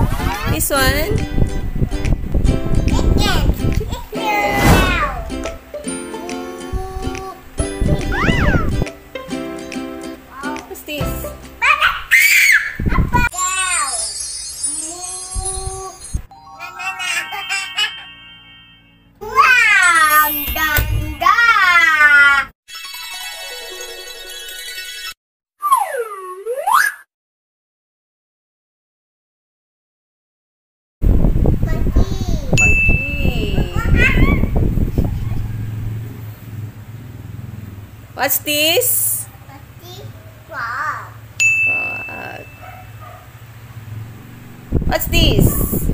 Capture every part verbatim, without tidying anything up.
This one? What's this? What's this? Frog. Frog. What's this?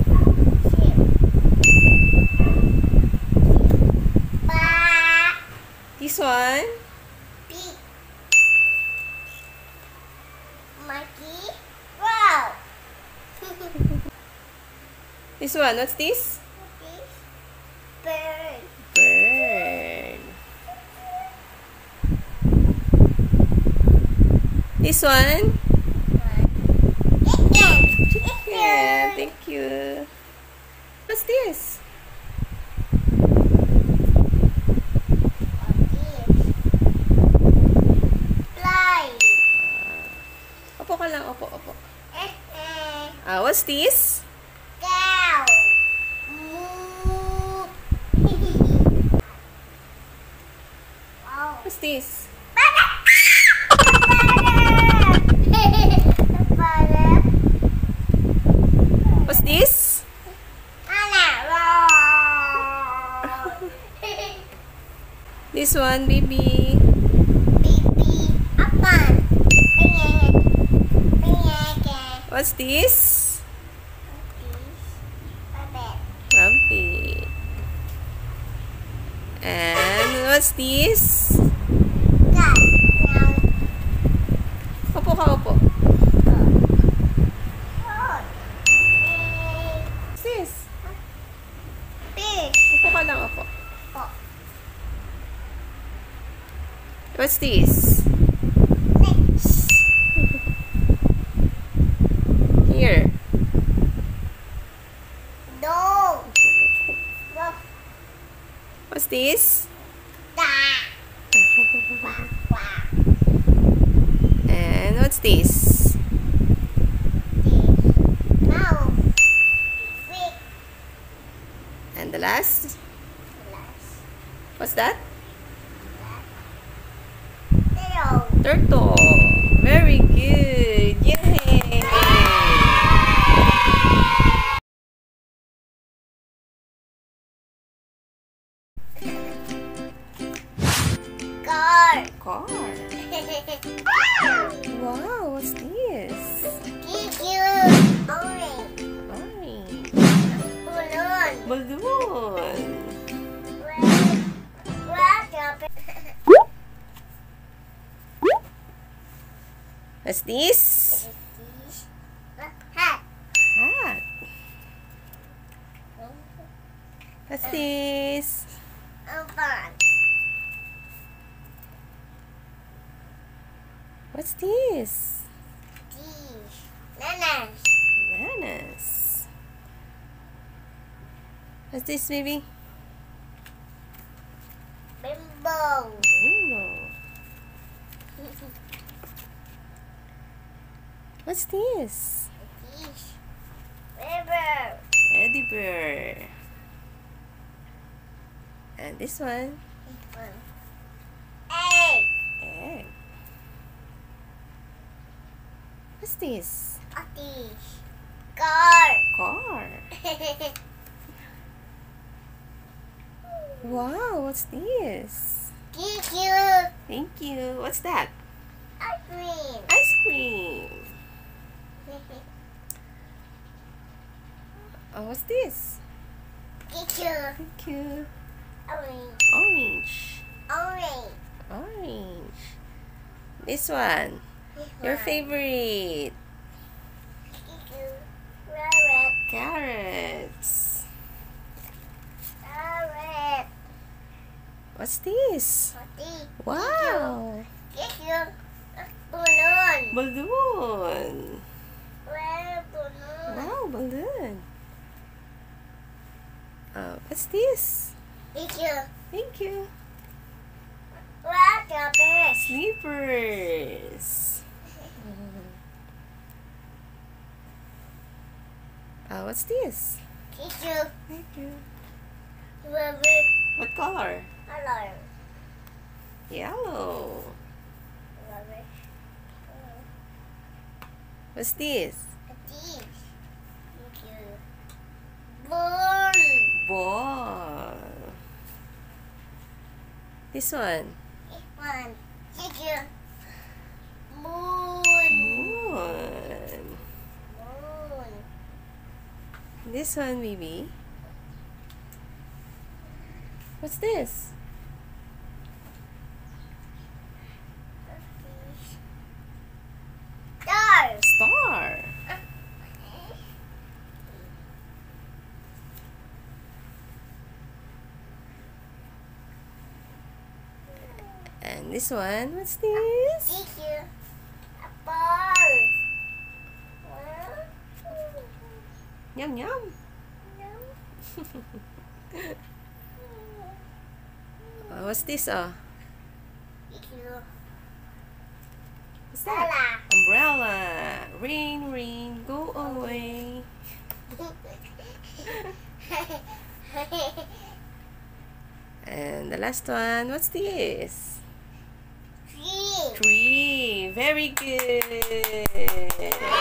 This one? Pig. Monkey. Frog. This one, what's this? Bird. Bird. This one? Yeah, thank you. What's this? Fly. Opo ka lang, opo, opo. Ah, what's this? Cow. Moo. Wow. What's this? What's this? This one, baby. Baby. Apan. What's this? Rabbit. And what's this? Cat. Opo ka, opo. What's this? Fish. Opo ka lang, opo. Oh. What's this? Fish. Here. Dog. Dog. What's this? Da. Quack, quack. And what's this? Mouse. Pig. And the last? Last. What's that? Tail. Turtle. Very good. Yay! Car. Car. Wow, what's this? Cute. Orange. Orange. Balloon. Balloon. Red. Red. What's this? Hat. Hat. What's this? Open. What's this? Dish. Nanas. Bananas. What's this, baby? Bimbo. Rainbow. What's this? Dish. River. Teddy bear. And this one? Egg. Egg. What's this? A dish. Car. Car. Wow, what's this? Cute. Thank you. What's that? Ice cream. Ice cream. Oh, what's this? Cute. Thank you. Orange. Orange. Orange. Orange. This one. This Your one. favorite. Cute. Red. Carrots. Red. What's this? Pati. Wow. Cute. Balloon. Balloon. Red balloon. Wow, balloon. Uh, what's this? Thank you. Thank you. What the best? Slippers. Uh, what's this? Thank you. Thank you. Baby. What color? Hello. Yellow. Baby. What's this? This. Thank you. Ball. Ball. This one. One. Thank you. Moon. Moon. Moon. This one, maybe. What's this? Star. Star. And this one, what's this? Thank you. A ball. Yum yum. Uh, what's this? Uh? Thank you. What's that? Umbrella. Rain, rain, go away. And the last one, what's this? Three. Tree. Very good.